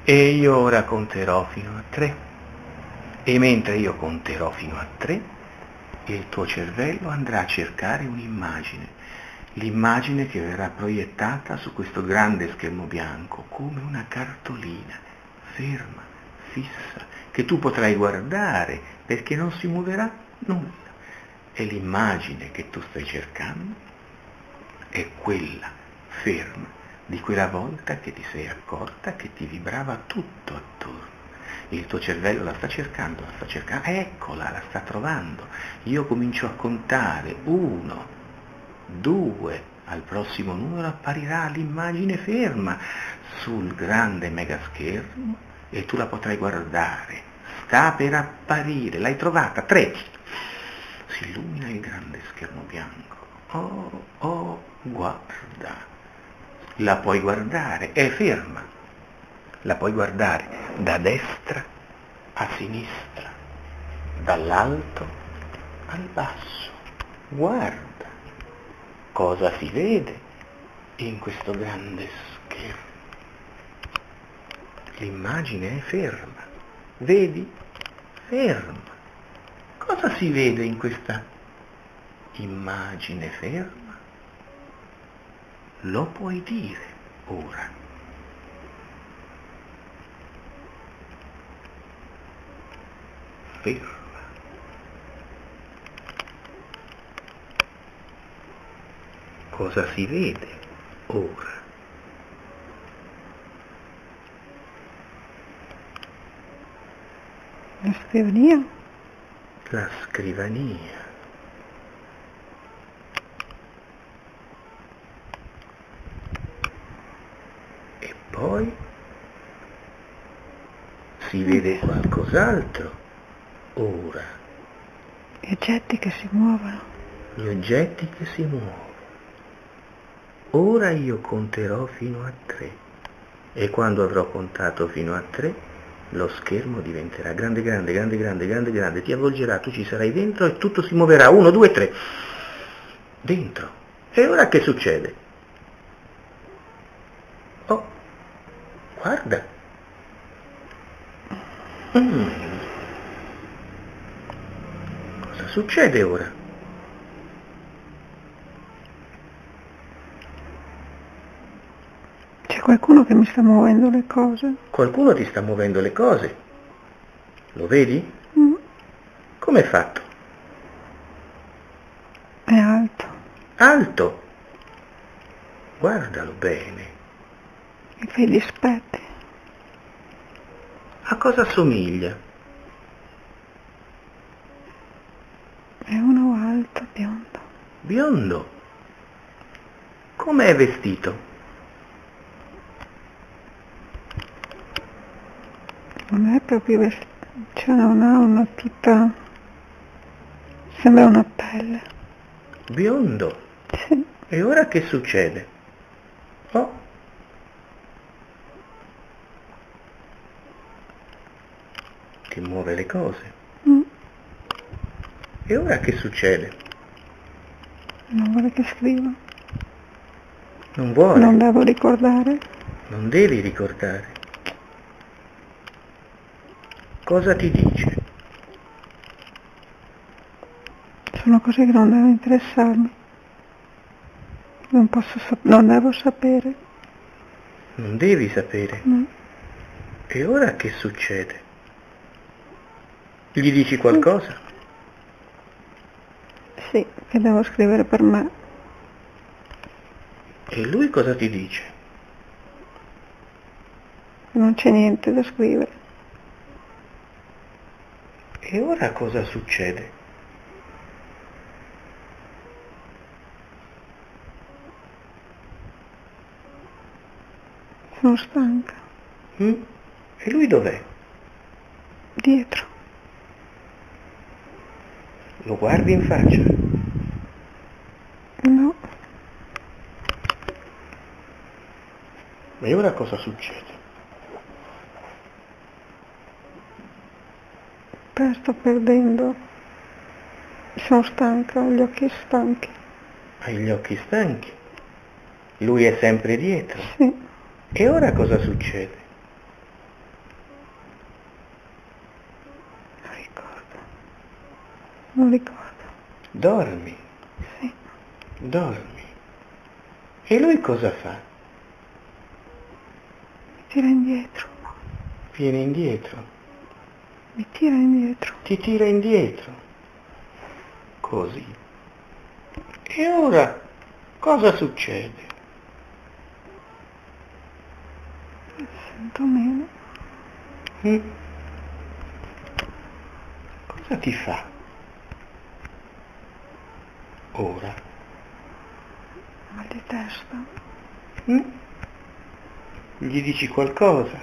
E io ora conterò fino a 3. E mentre io conterò fino a 3, il tuo cervello andrà a cercare un'immagine, l'immagine che verrà proiettata su questo grande schermo bianco come una cartolina, ferma, fissa, che tu potrai guardare perché non si muoverà nulla. E l'immagine che tu stai cercando è quella ferma di quella volta che ti sei accorta che ti vibrava tutto attorno. Il tuo cervello la sta cercando, eccola, la sta trovando. Io comincio a contare, 1, 2, al prossimo numero apparirà l'immagine ferma sul grande megaschermo e tu la potrai guardare. Sta per apparire, l'hai trovata, 3. Si illumina il grande schermo bianco. Oh, guarda. La puoi guardare, è ferma. La puoi guardare da destra a sinistra, dall'alto al basso. Guarda cosa si vede in questo grande schermo. L'immagine è ferma. Vedi? Ferma. Cosa si vede in questa immagine ferma? Lo puoi dire ora. Ferma. Cosa si vede ora? La scrivania? La scrivania. E poi si vede qualcos'altro ora. Gli oggetti che si muovono. Gli oggetti che si muovono. Ora io conterò fino a 3 e quando avrò contato fino a 3 lo schermo diventerà grande, grande, grande, grande, grande, grande, ti avvolgerà, tu ci sarai dentro e tutto si muoverà. 1, 2, 3. Dentro. E ora che succede? Oh, guarda. Cosa succede ora? C'è qualcuno che mi sta muovendo le cose. Qualcuno ti sta muovendo le cose. Lo vedi? Come è fatto? È alto. Alto. Guardalo bene. Mi fai gli specchi. A cosa assomiglia? È uno alto, biondo. Biondo. Come è vestito? Non è proprio vestito. Cioè non ha una tuta. Sembra una pelle. Biondo. Sì. E ora che succede? Oh. Ti muove le cose. E ora che succede? Non vuole che scriva. Non vuole. Non devo ricordare. Non devi ricordare. Cosa ti dice? Sono cose che non devono interessarmi. Non devo sapere. Non devi sapere. E ora che succede? Gli dici qualcosa? Sì, che devo scrivere per me. E lui cosa ti dice? Non c'è niente da scrivere. E ora cosa succede? Sono stanca. E lui dov'è? Dietro. Lo guardi in faccia? No. E ora cosa succede? Sto perdendo. Sono stanca, ho gli occhi stanchi. Hai gli occhi stanchi? Lui è sempre dietro? Sì. E ora cosa succede? Non ricordo. Dormi, Sì. dormi. E lui cosa fa? Mi tira indietro. Viene indietro, Mi tira indietro. ti tira indietro. Così. E ora cosa succede? Sento meno. Mm? Cosa ti fa? Ora. Mal di testa. Mm? Gli dici qualcosa?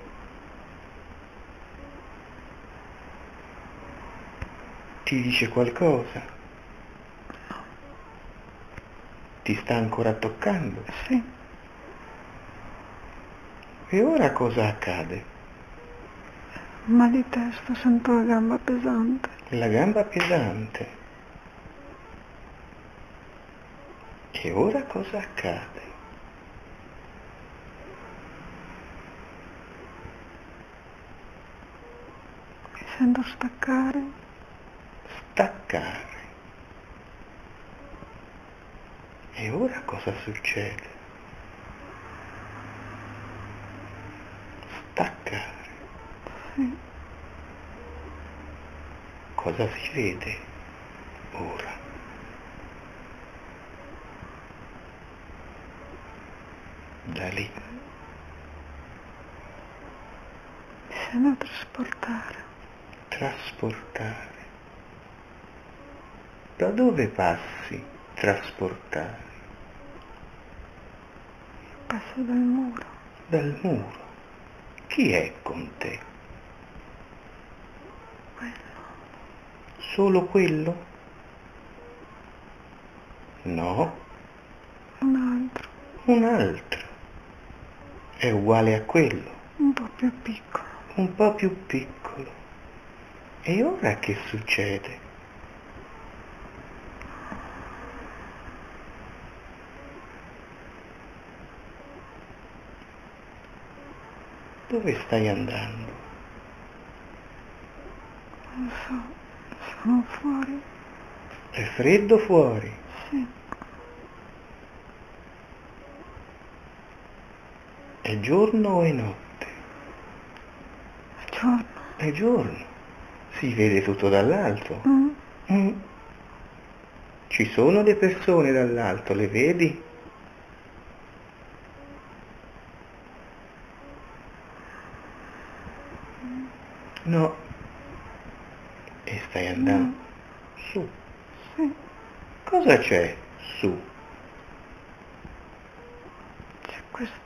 Ti dice qualcosa? Ti sta ancora toccando? Sì. E ora cosa accade? Mal di testa, sento la gamba pesante. La gamba pesante. E ora cosa accade? Mi sento staccare. Staccare. E ora cosa succede? Staccare. Sì. Cosa si vede ora? Da lì. Mi sento trasportare. Trasportare. Da dove passi? Trasportare. Passo dal muro. Dal muro. Chi è con te? Quello. Solo quello? No, Un altro. un altro. È uguale a quello, Un po' più piccolo. un po' più piccolo. E ora che succede? Dove stai andando? Non so. Sono fuori. È freddo fuori. Sì. È giorno o è notte? È giorno. È giorno. Si vede tutto dall'alto. Mm. Mm. Ci sono le persone dall'alto, le vedi? No. E stai andando No. su. Sì. Cosa c'è su? C'è questo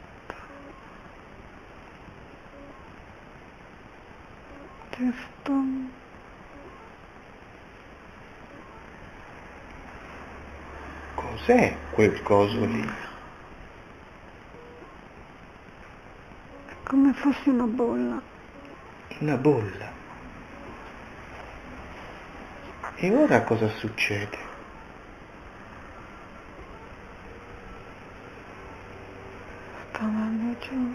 testo. Cos'è quel coso lì? È come fosse una bolla. Una bolla. E ora cosa succede? Sto andando giù.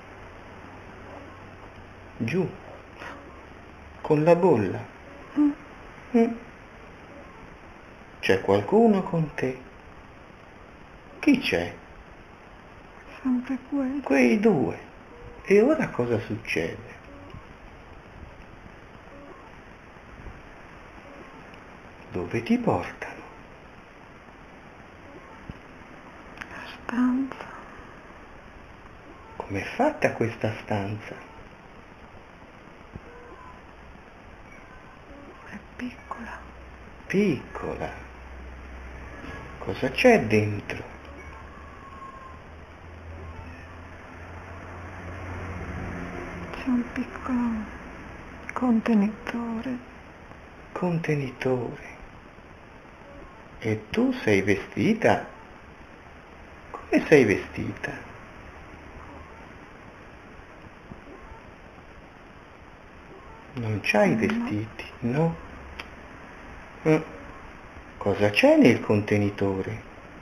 Giù. Con la bolla. Mm. Mm. C'è qualcuno con te? Chi c'è? Sempre quello. Quei due. E ora cosa succede? Dove ti portano? La stanza. Com'è fatta questa stanza? È piccola. Piccola. Cosa c'è dentro? C'è un piccolo contenitore. Contenitore. E tu sei vestita? Come sei vestita? Non c'hai No. vestiti, no? Mm. Cosa c'è nel contenitore?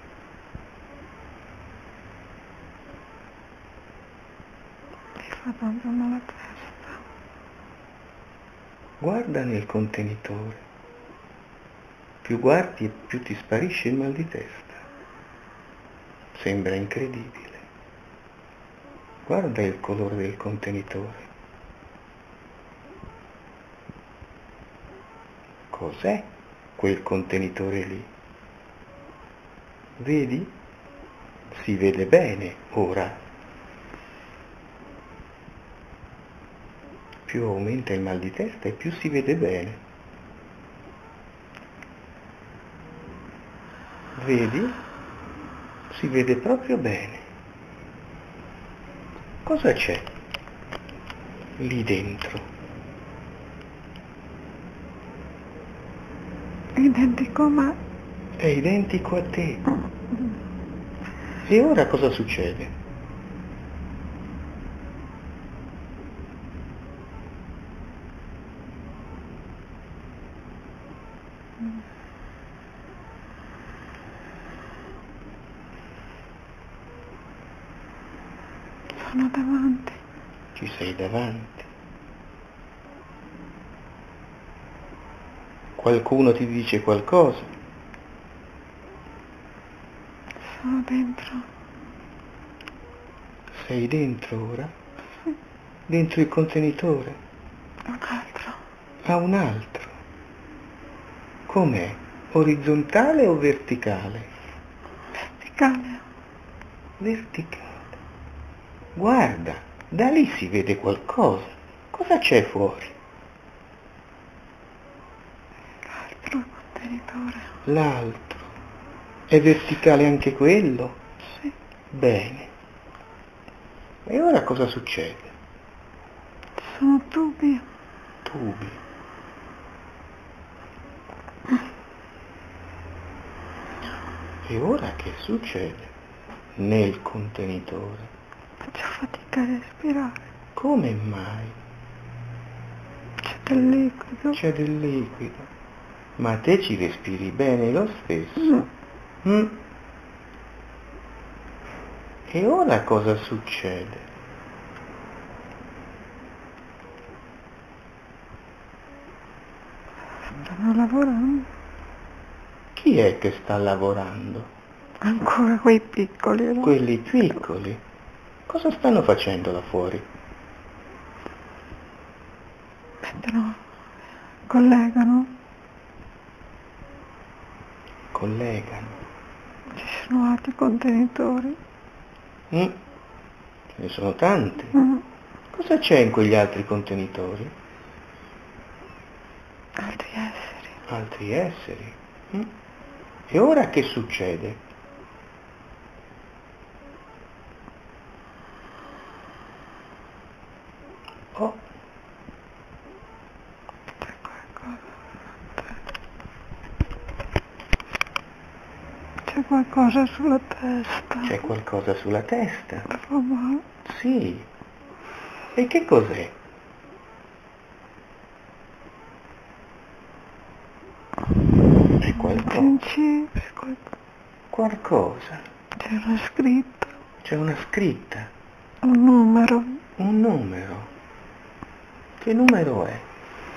Mi fa tanto male la testa. Guarda nel contenitore. Più guardi e più ti sparisce il mal di testa. Sembra incredibile. Guarda il colore del contenitore. Cos'è quel contenitore lì? Vedi? Si vede bene ora. Più aumenta il mal di testa e più si vede bene. Vedi? Si vede proprio bene. Cosa c'è lì dentro? Identico a me. È identico a te. E ora cosa succede? Sono davanti. Ci sei davanti. Qualcuno ti dice qualcosa? Sono dentro. Sei dentro ora? Dentro il contenitore? Un altro. A un altro. Com'è? Orizzontale o verticale? Verticale. Verticale. Guarda, da lì si vede qualcosa. Cosa c'è fuori? L'altro contenitore. L'altro. È verticale anche quello? Sì. Bene. E ora cosa succede? Sono tubi. Tubi. E ora che succede nel contenitore? Faccio fatica a respirare. Come mai? C'è del liquido. C'è del liquido. Ma te ci respiri bene lo stesso? No. Mm? E ora cosa succede? Stanno lavorando. Chi è che sta lavorando? Ancora quei piccoli. No? Quelli piccoli. Cosa stanno facendo là fuori? Mettono. Collegano. Collegano. Ci sono altri contenitori. Ce ne sono tanti. Mm. Cosa c'è in quegli altri contenitori? Altri esseri. Altri esseri. E ora che succede? Oh, C'è qualcosa sulla testa. c'è qualcosa sulla testa? La fa male. Sì. E che cos'è? È qualcosa. Principe. Qualcosa. C'è una scritta. C'è una scritta. Un numero. Un numero. Che numero è?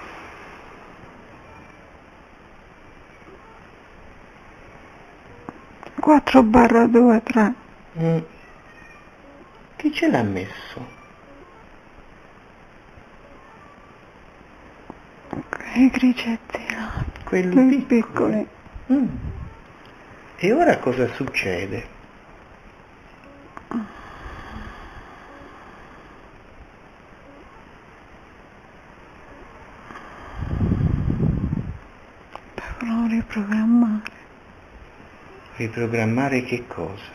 - 4/23. Chi ce l'ha messo? I grigetti là. Quelli piccoli. E ora cosa succede? Devono riprogrammare. Riprogrammare che cosa?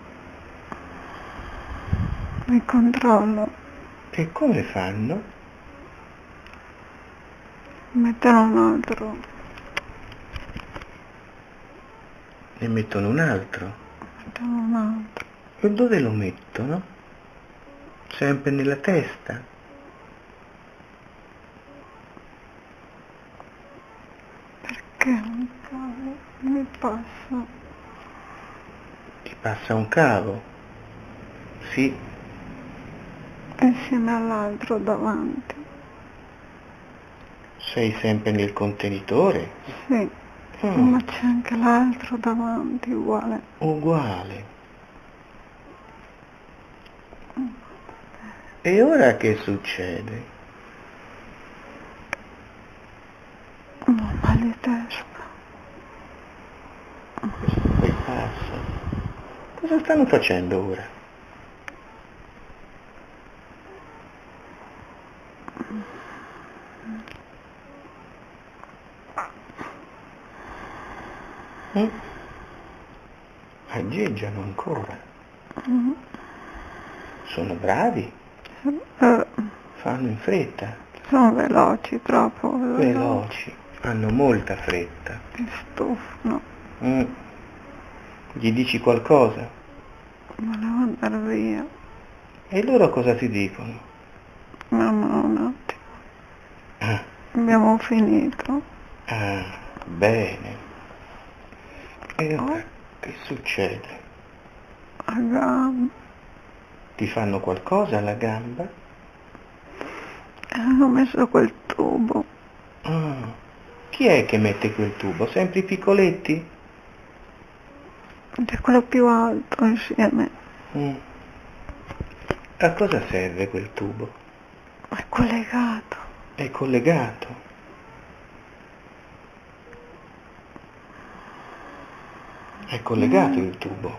Il controllo. E come fanno? Mettono un altro. Ne mettono un altro. Mettono un altro. E dove lo mettono? Sempre nella testa? Perché un cavo mi passa. Ti passa un cavo? Sì. Insieme all'altro davanti. Sei sempre nel contenitore? Sì. Ma c'è anche l'altro davanti, uguale. Uguale. E ora che succede? Mal di testa. Poi passa. Cosa stanno facendo ora? Aggeggiano ancora. Sono bravi. Fanno in fretta. Sono veloci, troppo veloci. Veloci. Hanno molta fretta. Mi stufano. Gli dici qualcosa? Volevo andare via. E loro cosa ti dicono? Mamma, un attimo. Abbiamo finito. Bene. E ora che succede? A gamba. Ti fanno qualcosa alla gamba? Hanno messo quel tubo. Chi è che mette quel tubo? Sempre i piccoletti? C'è quello più alto insieme. A cosa serve quel tubo? È collegato. È collegato. È collegato il tubo.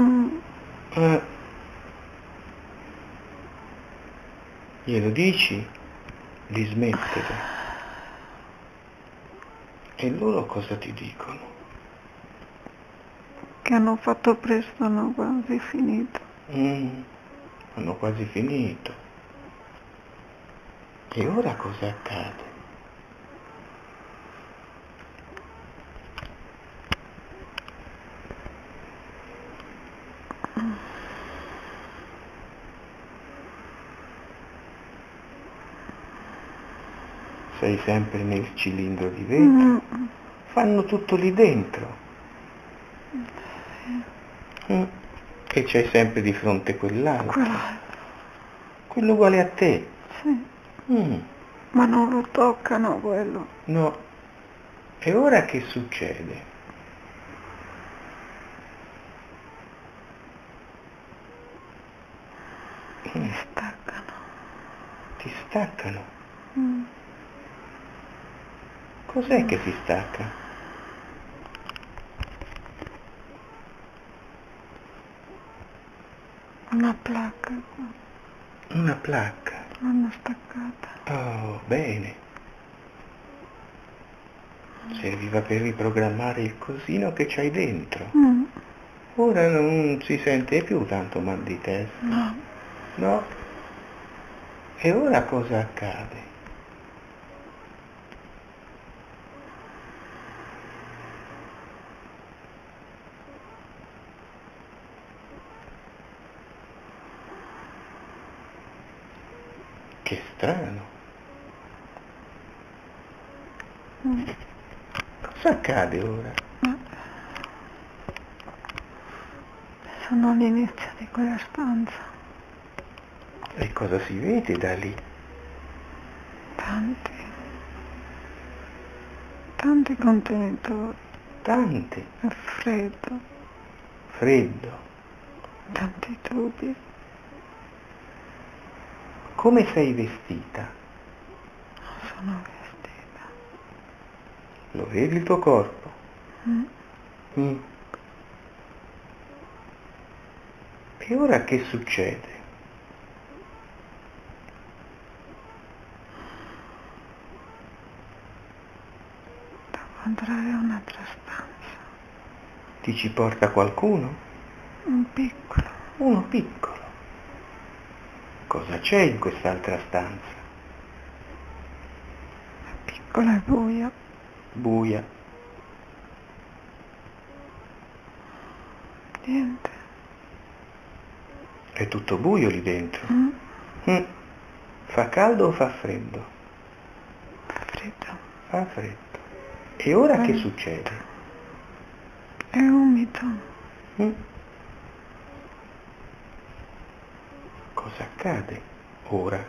Glielo dici di smettere. E loro cosa ti dicono? Che hanno fatto presto, hanno quasi finito. Hanno quasi finito. E ora cosa accade? Sei sempre nel cilindro di vetro. Fanno tutto lì dentro. E c'hai sempre di fronte quell'altro. Quello uguale a te. Sì. Ma non lo toccano quello. No. E ora che succede? Ti staccano. Ti staccano? Cos'è che si stacca? Una placca. Una placca. L'hanno staccata. Oh, bene. Serviva per riprogrammare il cosino che c'hai dentro. Ora non si sente più tanto mal di testa. No. No? E ora cosa accade? Che strano. Cosa accade ora? Sono all'inizio di quella stanza. E cosa si vede da lì? Tanti contenitori. Tanti. È freddo. Freddo. Tanti tubi. Come sei vestita? Non sono vestita. Lo vedi il tuo corpo? E ora che succede? Devo andare a un'altra stanza. Ti ci porta qualcuno? Un piccolo. Uno piccolo. Cosa c'è in quest'altra stanza? È piccola e buia. Buia. Niente. È tutto buio lì dentro. Fa caldo o fa freddo? Fa freddo. Fa freddo. E ora che succede? È umido. Cosa accade ora?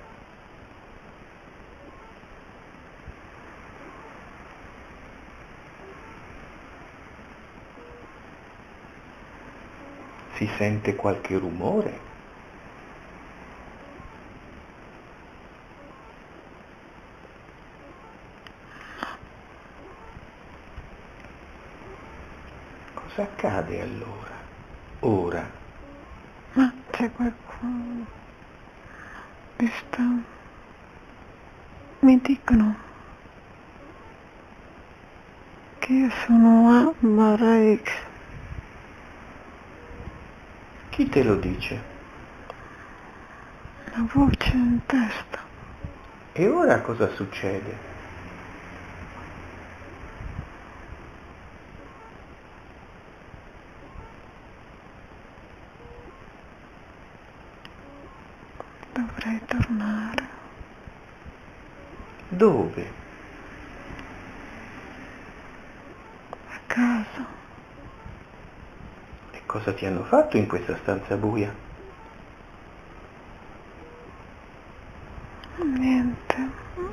si sente qualche rumore? Cosa accade allora? Ora? Ma c'è qualcuno che sta... Mi dicono che io sono A barra X. Chi te lo dice? Una voce in testa. E ora cosa succede? Dovrei tornare. Dove? A casa. E cosa ti hanno fatto in questa stanza buia? Niente.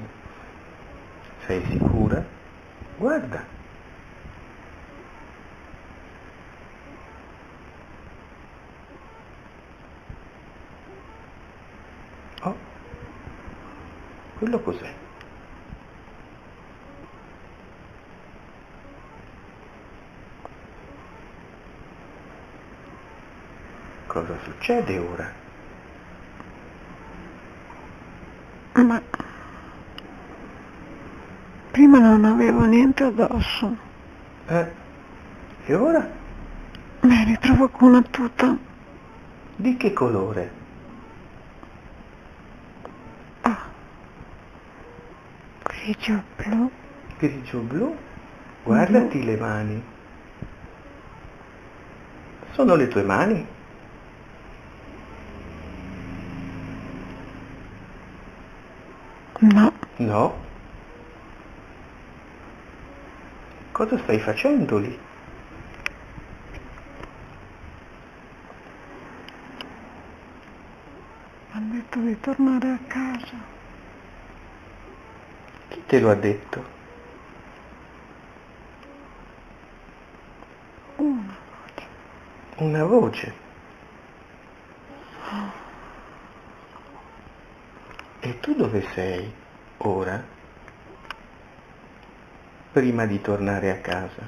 Sei sicura? Guarda. Oh, quello cos'è? Cosa succede ora? Ma prima non avevo niente addosso. E ora? Mi ritrovo con una tuta. Di che colore? Grigio blu. Grigio blu? Guardati le mani. Sono le tue mani? No. No. Cosa stai facendo lì? Hanno detto di tornare a casa. Chi te lo ha detto? Una voce. Una voce. E tu dove sei ora? Prima di tornare a casa.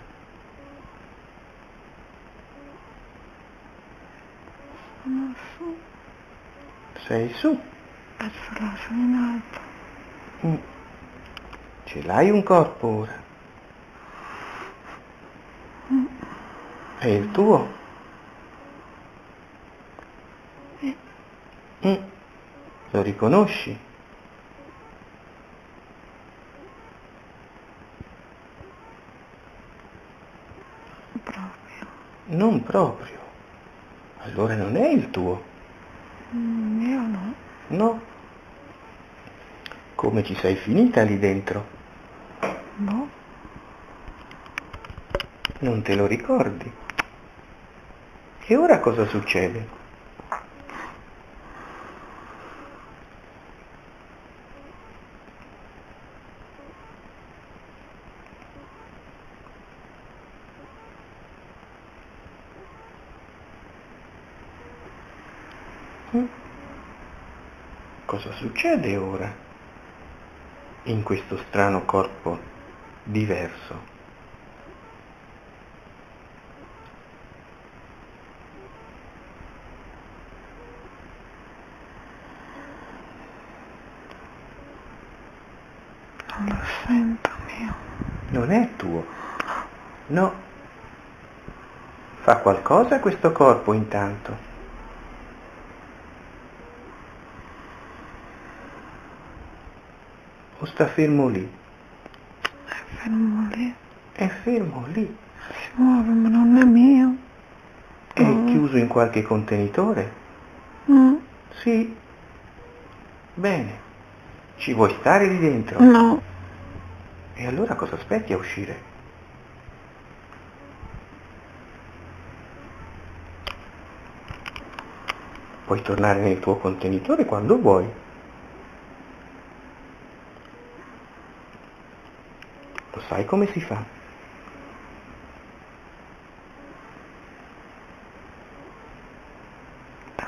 Sono su. Sei su. Adesso sono in alto. Ce l'hai un corpo ora. È il tuo? Lo riconosci? Proprio. Non proprio. Allora non è il tuo. Io no. No. Come ci sei finita lì dentro? Boh. Non te lo ricordi? E ora cosa succede? Cosa succede ora? In questo strano corpo diverso? Non lo sento mio. Non è tuo. No. Fa qualcosa questo corpo intanto? O sta fermo lì? È fermo lì. È fermo lì. Si muove ma non è mio. È chiuso in qualche contenitore? Sì. Bene. Ci vuoi stare lì dentro? No. E allora cosa aspetti a uscire? Puoi tornare nel tuo contenitore quando vuoi. Lo sai come si fa?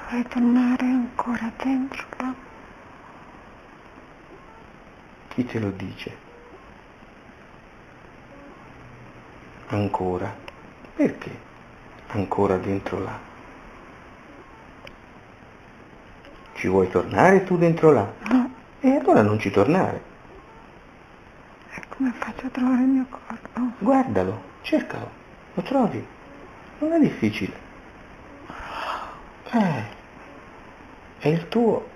Vorrei tornare ancora dentro là. Chi te lo dice? Ancora? Perché? Ancora dentro là? Ci vuoi tornare tu dentro là? No. E allora non ci tornare. E come faccio a trovare il mio corpo? Guardalo, cercalo, lo trovi. Non è difficile. È il tuo.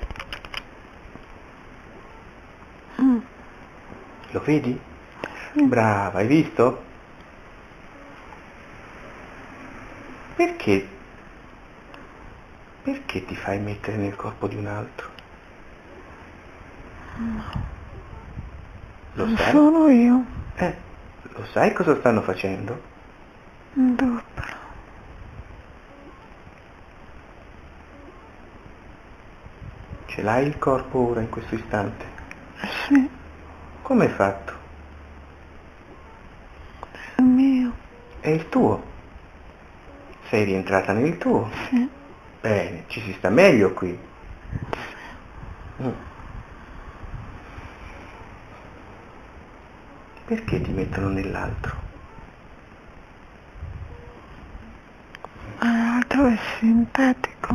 Lo vedi? Sì. Brava, hai visto? Perché? Perché ti fai mettere nel corpo di un altro? Lo Non sai? sono io. Lo sai cosa stanno facendo? Un dubbio. Ce l'hai il corpo ora in questo istante? Sì, Come è fatto? è il mio. È il tuo. Sei rientrata nel tuo. Sì. Bene, ci si sta meglio qui. Perché ti mettono nell'altro? L'altro è sintetico.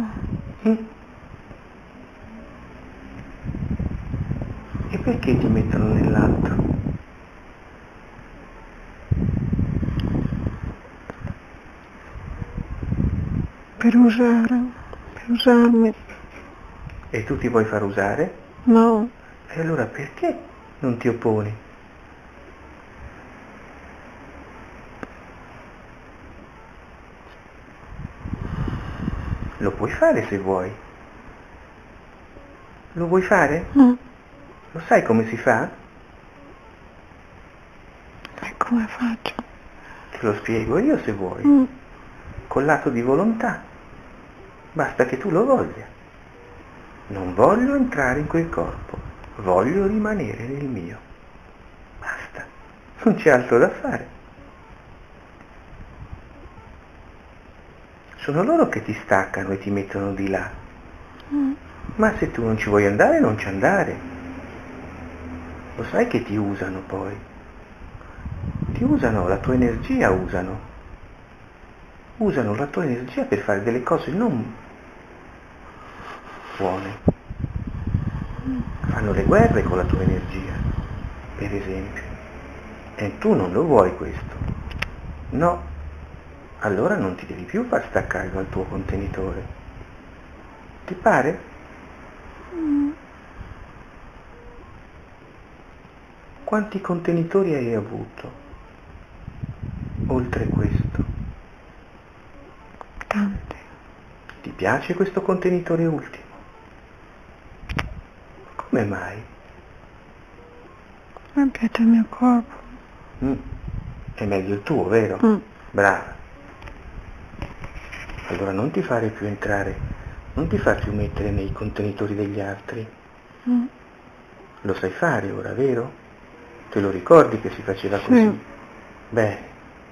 E perché ti mettono nell'altro? Per usarmi. E tu ti vuoi far usare? No, E allora perché non ti opponi? Lo puoi fare se vuoi. Lo vuoi fare? no. Lo sai come si fa? E come faccio? Te lo spiego io se vuoi. Con l'atto di volontà. Basta che tu lo voglia. Non voglio entrare in quel corpo. Voglio rimanere nel mio. Basta. Non c'è altro da fare. Sono loro che ti staccano e ti mettono di là. Ma se tu non ci vuoi andare, non ci andare. Lo sai che ti usano poi. Ti usano, la tua energia usano. Usano la tua energia per fare delle cose non buone. Fanno le guerre con la tua energia, per esempio. E tu non lo vuoi questo. No. Allora non ti devi più far staccare dal tuo contenitore. Ti pare? Quanti contenitori hai avuto? Oltre questo. Tanti. Ti piace questo contenitore ultimo? Come mai? Mi piace il mio corpo. È meglio il tuo, vero? Brava. Allora non ti fare più entrare, non ti far più mettere nei contenitori degli altri. Lo sai fare ora, vero? Te lo ricordi che si faceva così? Sì. Bene.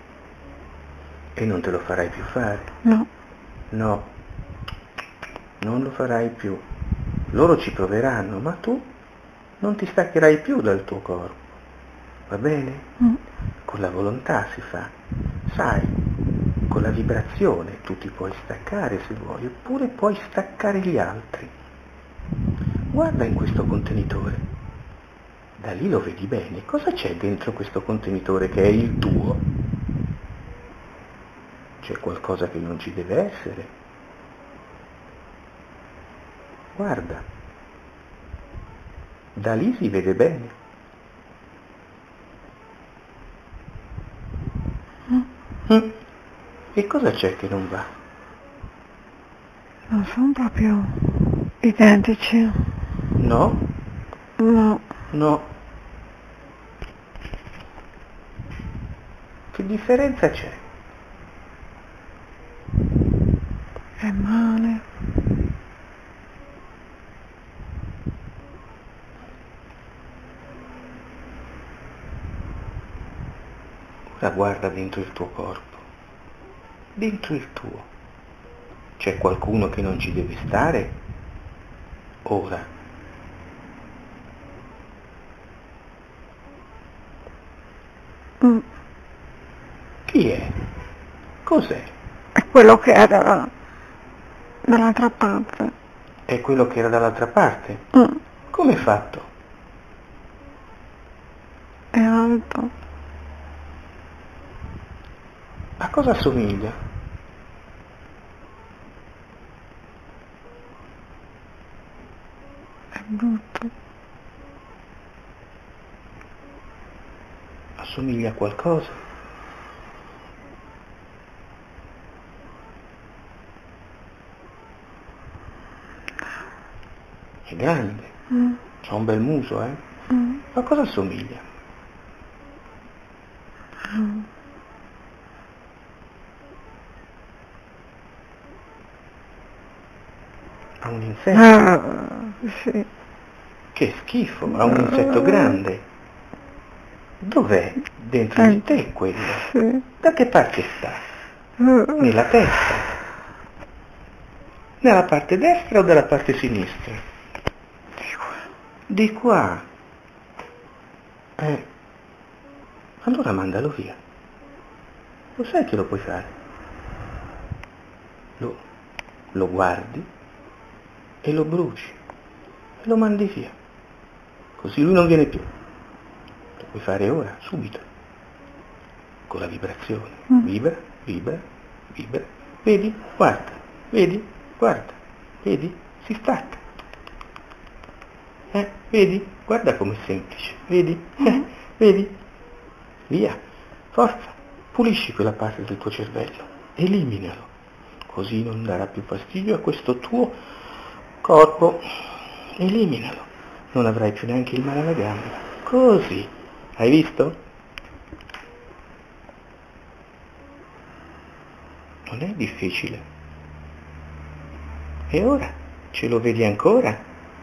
E non te lo farai più fare? No. No. Non lo farai più. Loro ci proveranno, ma tu non ti staccherai più dal tuo corpo. Va bene? Con la volontà si fa. Sai, con la vibrazione tu ti puoi staccare se vuoi, oppure puoi staccare gli altri. Guarda in questo contenitore. Da lì lo vedi bene. Cosa c'è dentro questo contenitore che è il tuo? C'è qualcosa che non ci deve essere. Guarda. Da lì si vede bene. E cosa c'è che non va? Non sono proprio identici. No? No. No. Che differenza c'è? È male. Ora guarda dentro il tuo corpo. Dentro il tuo. C'è qualcuno che non ci deve stare? Ora. Chi è? Cos'è? È quello che era dall'altra parte. È quello che era dall'altra parte? Come è fatto? È alto. A cosa assomiglia? È brutto. Assomiglia a qualcosa? È grande. Ha un bel muso, eh? A cosa assomiglia? A un insetto? Sì. Che schifo, a un insetto grande. Dov'è? Dentro di te quello? Sì. Da che parte sta? Nella testa? Nella parte destra o dalla parte sinistra? Di qua. Allora mandalo via. Lo sai che lo puoi fare? Lo guardi e lo bruci e lo mandi via. Così lui non viene più. Lo puoi fare ora, subito. Con la vibrazione. Vibra, vibra, vibra. Vedi? Guarda. Vedi? Guarda. Vedi? Si stacca. Vedi? Guarda com'è semplice. Vedi? Vedi? Via. Forza. Pulisci quella parte del tuo cervello. Eliminalo. Così non darà più fastidio a questo tuo corpo. Eliminalo. Non avrai più neanche il male alla gamba. Così. Hai visto? Non è difficile. E ora? Ce lo vedi ancora?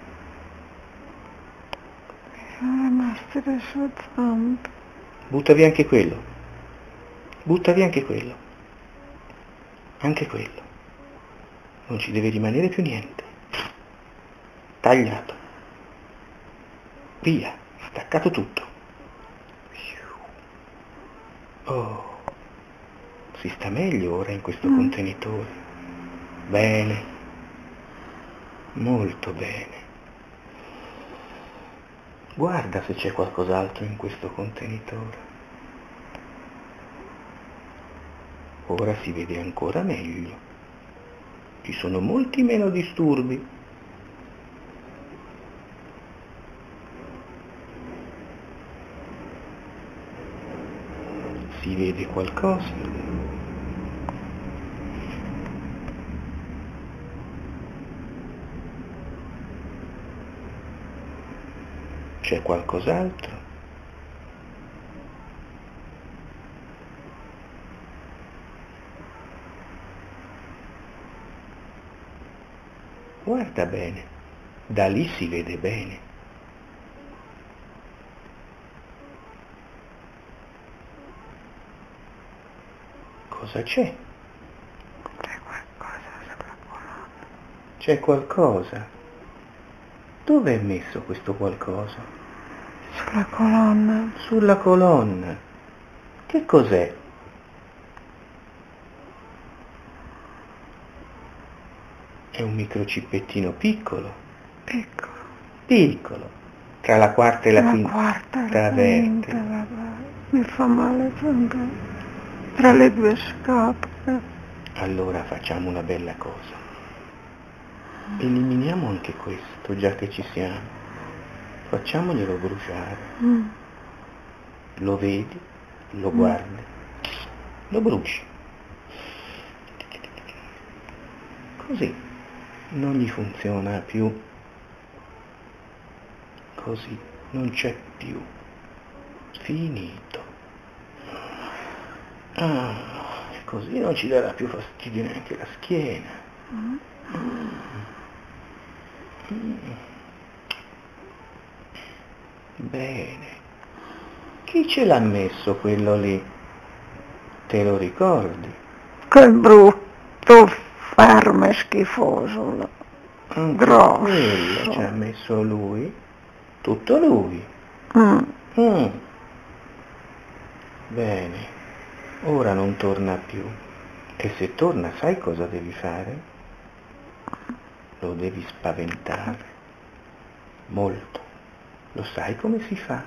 Sono rimaste le sue zampe. Butta via anche quello. Butta via anche quello. Anche quello. Non ci deve rimanere più niente. Tagliato. Via. Staccato tutto. Oh. Si sta meglio ora in questo contenitore. Bene. Molto bene. Guarda se c'è qualcos'altro in questo contenitore. Ora si vede ancora meglio. Ci sono molti meno disturbi. Si vede qualcosa? C'è qualcos'altro? Guarda bene, da lì si vede bene. Cosa c'è? C'è qualcosa sulla colonna. C'è qualcosa? Dove è messo questo qualcosa? Sulla colonna. Sulla colonna. Che cos'è? È un microchippettino piccolo. Piccolo. Piccolo. Tra la quarta e la quinta. Quarta e Tra la quinta. vertebre. Mi fa male sempre. Tra le due scapole. Allora facciamo una bella cosa. Eliminiamo anche questo, già che ci siamo. Facciamoglielo bruciare. Lo vedi, lo guardi, lo bruci. Così non gli funziona più. Così non c'è più. Finito. Così non ci darà più fastidio neanche la schiena. Bene. Chi ce l'ha messo quello lì? Te lo ricordi? Che brutto, ferme. è schifoso, Anche grosso. quello ci ha messo lui, tutto lui. Mm. Bene, ora non torna più. E se torna, sai cosa devi fare? Lo devi spaventare. Molto. Lo sai come si fa?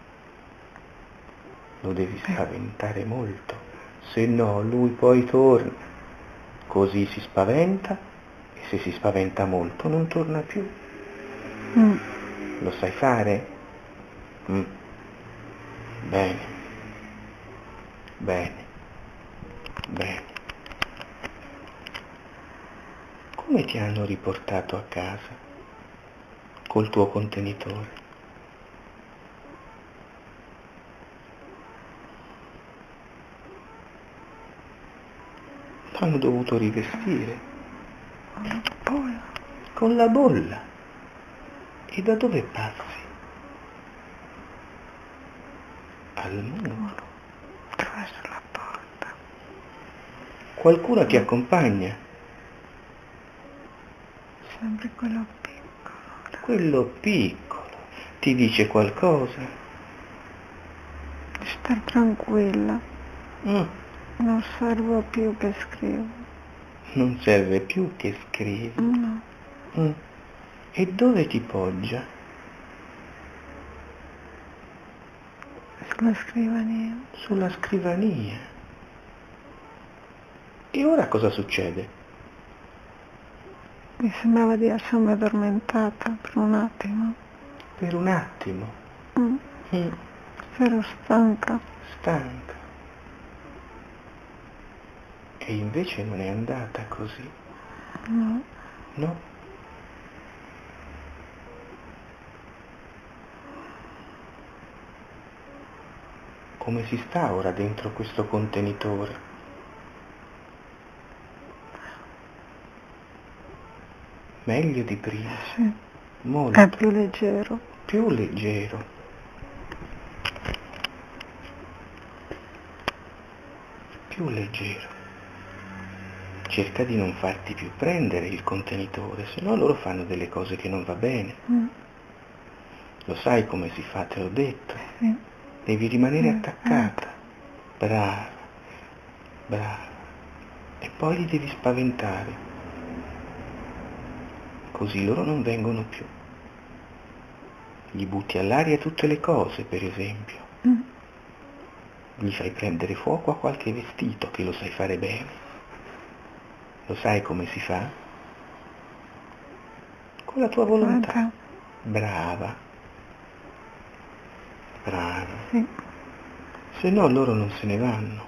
Lo devi spaventare molto. Se no, lui poi torna. Così si spaventa e se si spaventa molto non torna più. Lo sai fare? Bene. Bene. Bene. Come ti hanno riportato a casa? Col tuo contenitore? L'hanno dovuto rivestire. Con la bolla. E da dove passi? Al muro. Attraverso la porta. Qualcuno ti accompagna? Sempre quello piccolo. Quello piccolo. Ti dice qualcosa? Star tranquilla. Mm. Non servo più che scrivo. Non serve più che scrivi. No. E dove ti poggia? Sulla scrivania. Sulla scrivania. E ora cosa succede? Mi sembrava di essermi addormentata per un attimo. Per un attimo. Ero stanca. Stanca. E invece non è andata così. No. No? Come si sta ora dentro questo contenitore? Meglio di prima. Sì. Molto. È più leggero. Più leggero. Più leggero. Cerca di non farti più prendere il contenitore, se no loro fanno delle cose che non va bene. Lo sai come si fa, te l'ho detto. Sì. Devi rimanere attaccata. Brava, brava. E poi li devi spaventare. Così loro non vengono più. Gli butti all'aria tutte le cose, per esempio. Gli fai prendere fuoco a qualche vestito, che lo sai fare bene. Lo sai come si fa? Con la tua volontà. Brava. Brava. Sì. Se no loro non se ne vanno.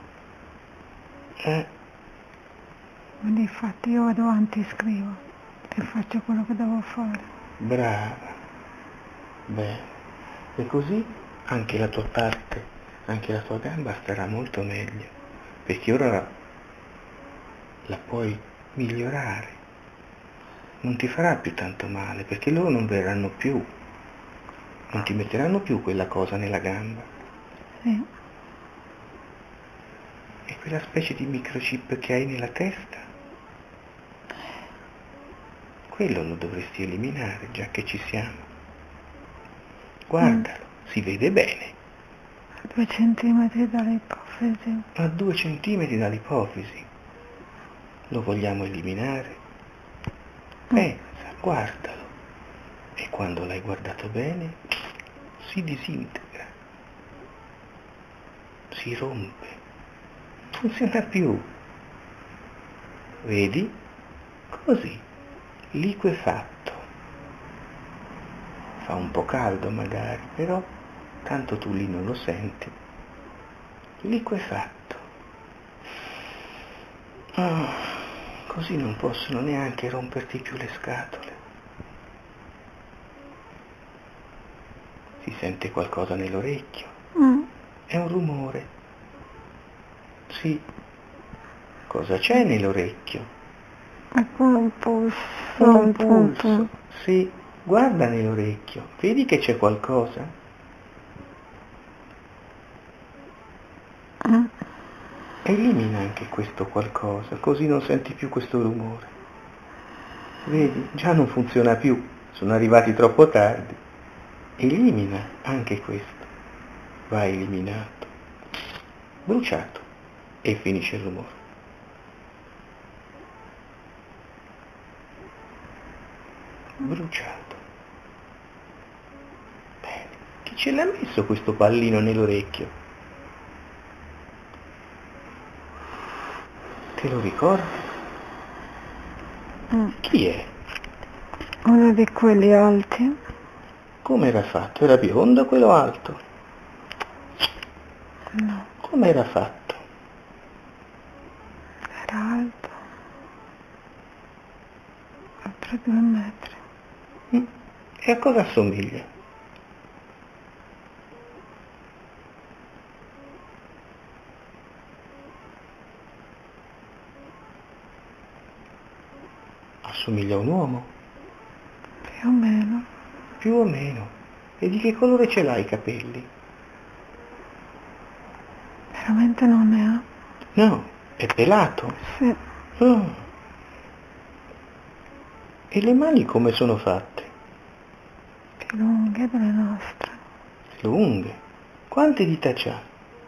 Quindi infatti io vado avanti e scrivo e faccio quello che devo fare. Brava. Bene. E così anche la tua parte, anche la tua gamba starà molto meglio, perché ora la puoi migliorare. Non ti farà più tanto male, perché loro non verranno più. Non ti metteranno più quella cosa nella gamba. Sì. E quella specie di microchip che hai nella testa, quello lo dovresti eliminare, già che ci siamo. Guardalo, si vede bene. A 2 centimetri dall'ipofisi. A 2 centimetri dall'ipofisi. Lo vogliamo eliminare? Pensa, guardalo. E quando l'hai guardato bene, si disintegra. Si rompe. Non funziona più. Vedi? Così, liquefatto. Fa un po' caldo magari, però tanto tu lì non lo senti. Liquefatto. Così non possono neanche romperti più le scatole. Si sente qualcosa nell'orecchio. È un rumore. Sì. Cosa c'è nell'orecchio? È come un pulso. Un pulso. Sì. Guarda nell'orecchio. Vedi che c'è qualcosa? Elimina anche questo qualcosa, così non senti più questo rumore. Vedi, già non funziona più, sono arrivati troppo tardi. Elimina anche questo, va eliminato, bruciato e finisce il rumore. Bruciato. Bene, chi ce l'ha messo questo pallino nell'orecchio? Te lo ricordi? Chi è? Uno di quelli alti. Come era fatto? Era biondo quello alto? No, Come era fatto? era alto. Oltre 2 metri. E a cosa assomiglia? Assomiglia a un uomo? Più o meno. Più o meno. E di che colore ce l'hai i capelli? Veramente non ne ha. No, è pelato. Sì, Oh. E le mani come sono fatte? più lunghe delle nostre. Lunghe. Quante dita c'ha?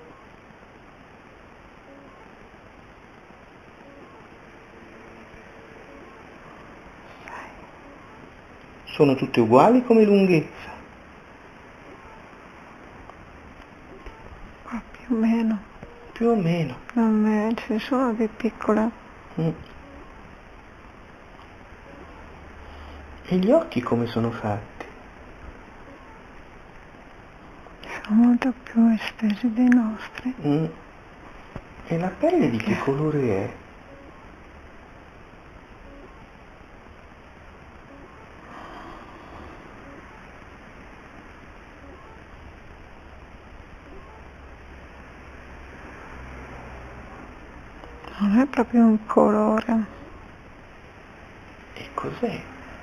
Sono tutte uguali come lunghezza? Ma più o meno. Più o meno. Non ne ce ne sono di piccole. E gli occhi come sono fatti? Sono molto più estesi dei nostri. E la pelle di che colore è? Non è proprio un colore. E cos'è?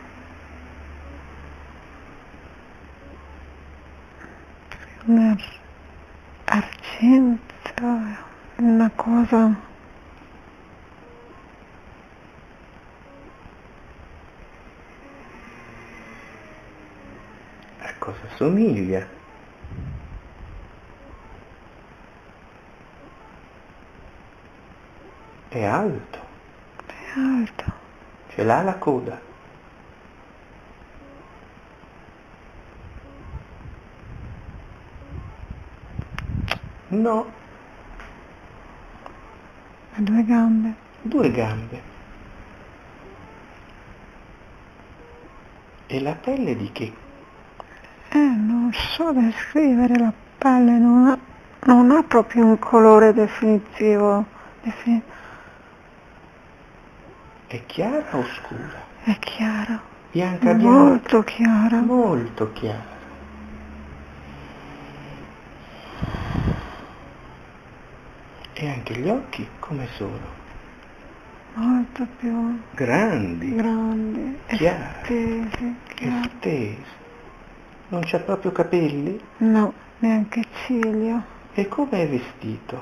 Argento, una cosa. A cosa somiglia? È alto. È alto. Ce l'ha la coda. No, Ha 2 gambe. 2 gambe. E la pelle di che? Non so descrivere la pelle, non ha proprio un colore definitivo. È chiara o scura? È chiaro. Bianca Molto chiara. Molto chiara. E anche gli occhi come sono? Molto più Grandi, grandi, chiari, estesi. estesi. Non c'ha proprio capelli? No, neanche ciglio. E come è vestito?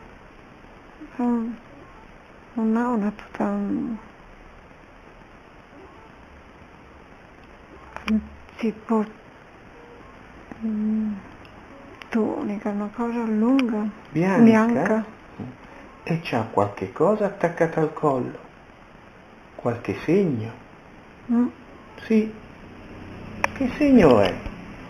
Non ha una tuta tipo tunica, una cosa lunga, bianca. E c'ha qualche cosa attaccata al collo? Qualche segno? Sì. Che segno è?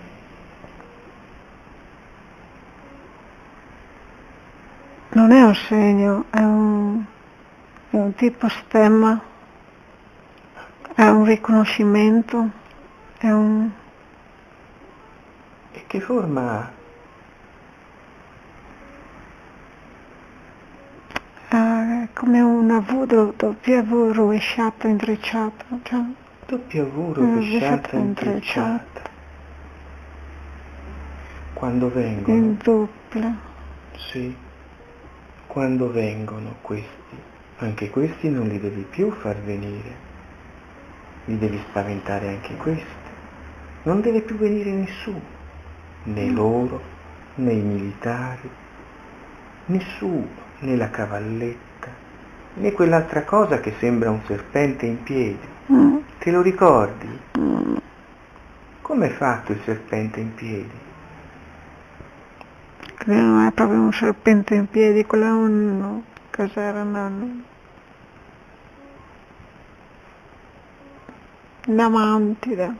Non è un segno, è un tipo stemma, è un riconoscimento, è un... E che forma ha? È come una V, doppia V rovesciata, intrecciata, cioè... Doppia V rovesciata intrecciata. Quando vengono? In doppia. Sì. Quando vengono questi? Anche questi non li devi più far venire. Li devi spaventare anche questi. Non deve più venire nessuno. Né loro, né i militari, nessuno, né la cavalletta, né quell'altra cosa che sembra un serpente in piedi. Te lo ricordi? Mm. Com'è fatto il serpente in piedi? Quello non è proprio un serpente in piedi, quello è un... cos'era, no? Una mantide.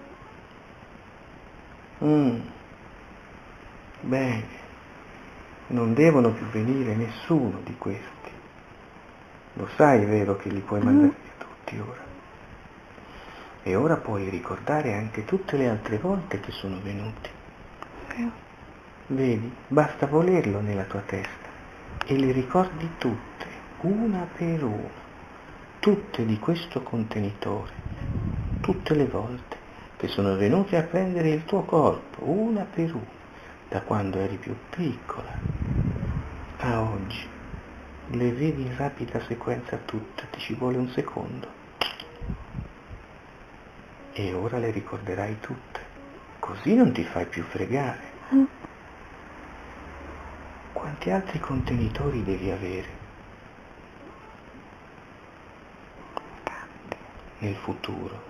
Bene, non devono più venire nessuno di questi. Lo sai, vero, che li puoi mandare via tutti ora? E ora puoi ricordare anche tutte le altre volte che sono venuti. Sì. Vedi, basta volerlo nella tua testa e le ricordi tutte, una per una, tutte di questo contenitore, tutte le volte che sono venute a prendere il tuo corpo, una per una, da quando eri più piccola a oggi. Le vedi in rapida sequenza tutte, ti ci vuole un secondo. E ora le ricorderai tutte, così non ti fai più fregare. Quanti altri contenitori devi avere nel futuro?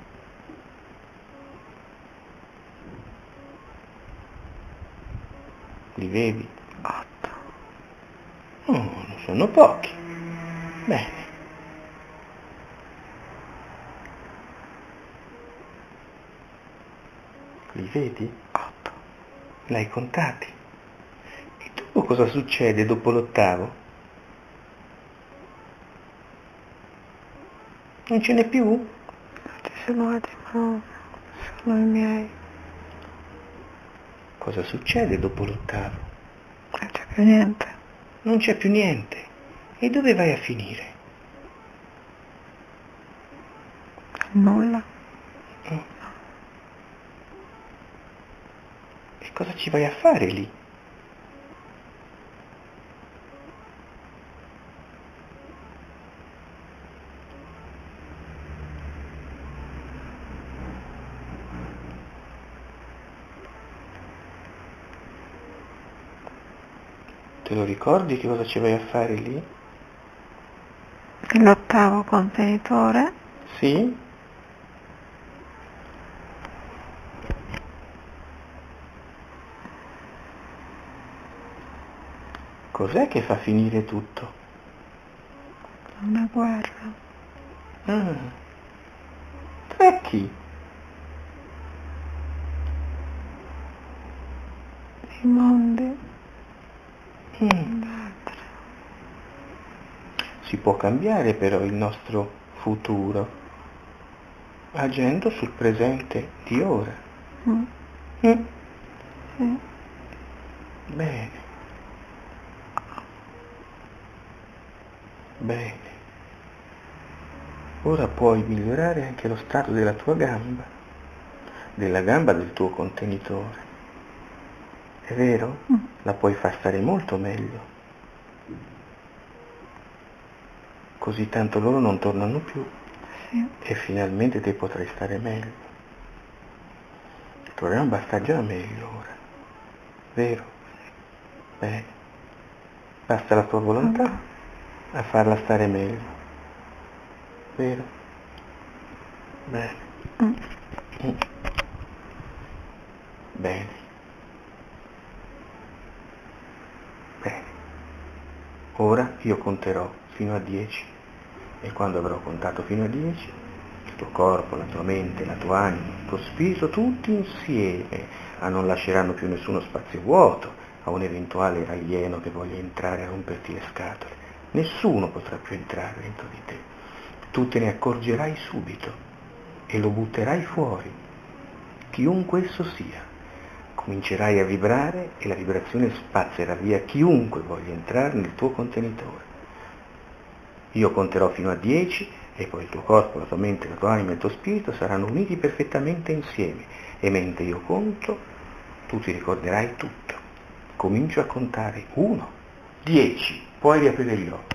Li vedi? 8. Oh, non sono pochi. Bene. Li vedi? 8. L'hai contati? E dopo cosa succede dopo l'8? Non ce n'è più? Non ci sono altri, ma no, sono i miei. Cosa succede dopo l'8? Non c'è più niente. Non c'è più niente. E dove vai a finire? Nulla. E cosa ci vai a fare lì? Te lo ricordi che cosa ci vai a fare lì? L'8° contenitore. Sì? Cos'è che fa finire tutto? Una guerra. Tra chi? I mondi. Si può cambiare però il nostro futuro agendo sul presente di ora. Sì. Bene. Bene. Ora puoi migliorare anche lo stato della tua gamba, della gamba del tuo contenitore. È vero? La puoi far stare molto meglio. Così tanto loro non tornano più. Sì. E finalmente te potrai stare meglio. La tua gamba sta già meglio ora. Vero? Bene. Basta la tua volontà a farla stare meglio. Vero? Bene. Bene. Bene. Ora io conterò fino a 10 e quando avrò contato fino a 10, il tuo corpo, la tua mente, la tua anima, il tuo spirito, tutti insieme, non lasceranno più nessuno spazio vuoto a un eventuale alieno che voglia entrare a romperti le scatole. Nessuno potrà più entrare dentro di te. Tu te ne accorgerai subito e lo butterai fuori, chiunque esso sia. Comincerai a vibrare e la vibrazione spazzerà via chiunque voglia entrare nel tuo contenitore. Io conterò fino a 10 e poi il tuo corpo, la tua mente, la tua anima e il tuo spirito saranno uniti perfettamente insieme e mentre io conto tu ti ricorderai tutto. Comincio a contare 1, 10, puoi riaprire gli occhi.